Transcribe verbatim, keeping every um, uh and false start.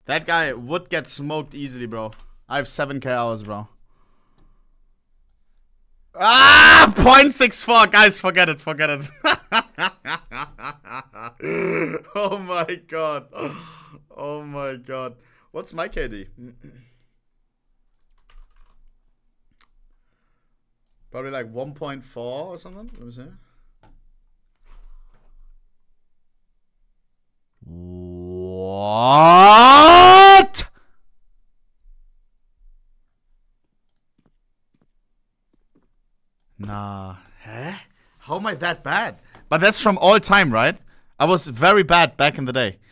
That guy would get smoked easily, bro. I have seven K hours, bro. Ah, zero point six four. Guys, forget it, forget it. Oh my god. Oh my god. What's my K D? Probably like one point four or something. Let me see. What? Nah. Huh? How am I that bad? But that's from all time, right? I was very bad back in the day.